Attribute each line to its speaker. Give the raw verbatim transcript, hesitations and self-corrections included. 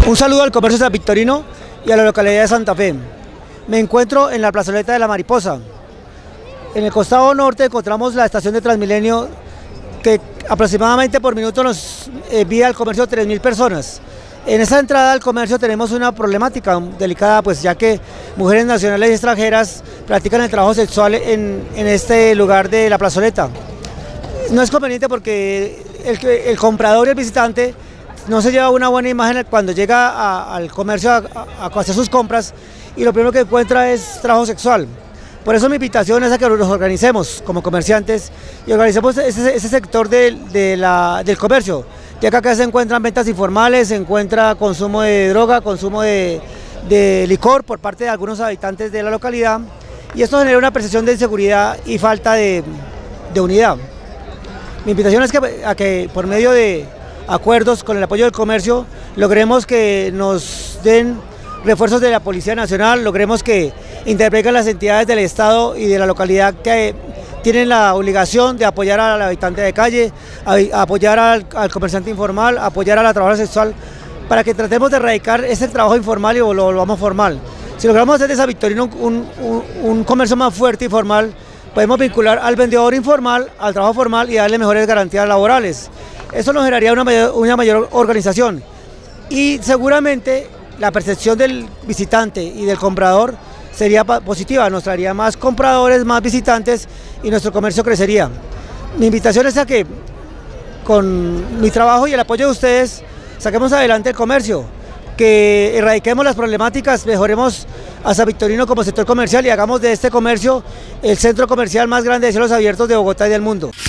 Speaker 1: Un saludo al comercio San Victorino y a la localidad de Santa Fe. Me encuentro en la plazoleta de la Mariposa. En el costado norte encontramos la estación de Transmilenio, que aproximadamente por minuto nos envía al comercio tres mil personas. En esa entrada al comercio tenemos una problemática delicada, pues ya que mujeres nacionales y extranjeras practican el trabajo sexual en, en este lugar de la plazoleta. No es conveniente porque el, el comprador y el visitante no se lleva una buena imagen cuando llega a, al comercio a, a, a hacer sus compras, y lo primero que encuentra es trabajo sexual. Por eso mi invitación es a que nos organicemos como comerciantes y organicemos ese, ese sector de, de la, del comercio, ya que acá se encuentran ventas informales, se encuentra consumo de droga, consumo de, de licor por parte de algunos habitantes de la localidad, y esto genera una percepción de inseguridad y falta de, de unidad. Mi invitación es que, a que por medio de acuerdos con el apoyo del comercio logremos que nos den refuerzos de la Policía Nacional, logremos que intervengan las entidades del Estado y de la localidad que tienen la obligación de apoyar al habitante de calle, a apoyar al, al comerciante informal, a apoyar a la trabajadora sexual, para que tratemos de erradicar ese trabajo informal y lo volvamos formal. Si logramos hacer de San Victorino un, un, un comercio más fuerte y formal, podemos vincular al vendedor informal al trabajo formal y darle mejores garantías laborales. Eso nos generaría una mayor, una mayor organización, y seguramente la percepción del visitante y del comprador sería positiva, nos traería más compradores, más visitantes, y nuestro comercio crecería. Mi invitación es a que con mi trabajo y el apoyo de ustedes saquemos adelante el comercio, que erradiquemos las problemáticas, mejoremos a San Victorino como sector comercial y hagamos de este comercio el centro comercial más grande de cielos abiertos de Bogotá y del mundo.